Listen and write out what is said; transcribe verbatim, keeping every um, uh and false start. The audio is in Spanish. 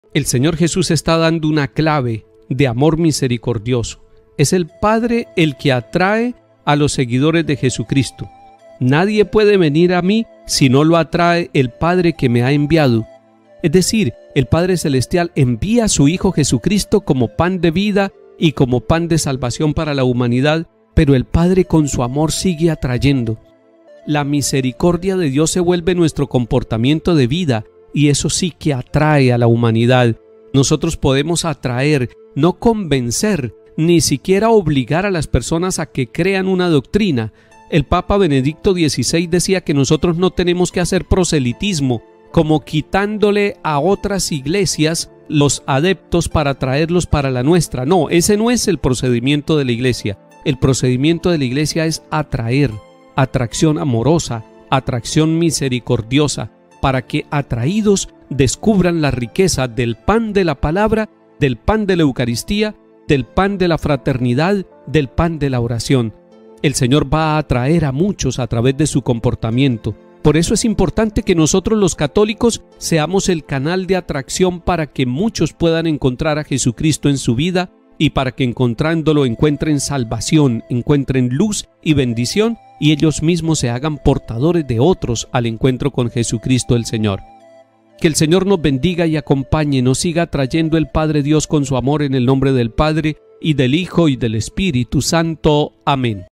El Señor Jesús está dando una clave de amor misericordioso. Es el Padre el que atrae a los seguidores de Jesucristo. Nadie puede venir a mí si no lo atrae el Padre que me ha enviado. Es decir, el Padre Celestial envía a su Hijo Jesucristo como pan de vida y como pan de salvación para la humanidad, pero el Padre con su amor sigue atrayendo. La misericordia de Dios se vuelve nuestro comportamiento de vida y eso sí que atrae a la humanidad. Nosotros podemos atraer, no convencer, ni siquiera obligar a las personas a que crean una doctrina. El Papa Benedicto dieciséis decía que nosotros no tenemos que hacer proselitismo, como quitándole a otras iglesias los adeptos para traerlos para la nuestra. No, ese no es el procedimiento de la iglesia. El procedimiento de la iglesia es atraer, atracción amorosa, atracción misericordiosa, para que atraídos descubran la riqueza del pan de la palabra, del pan de la Eucaristía, del pan de la fraternidad, del pan de la oración. El Señor va a atraer a muchos a través de su comportamiento. Por eso es importante que nosotros los católicos seamos el canal de atracción para que muchos puedan encontrar a Jesucristo en su vida y para que encontrándolo encuentren salvación, encuentren luz y bendición y ellos mismos se hagan portadores de otros al encuentro con Jesucristo el Señor. Que el Señor nos bendiga y acompañe, nos siga atrayendo el Padre Dios con su amor en el nombre del Padre y del Hijo y del Espíritu Santo. Amén.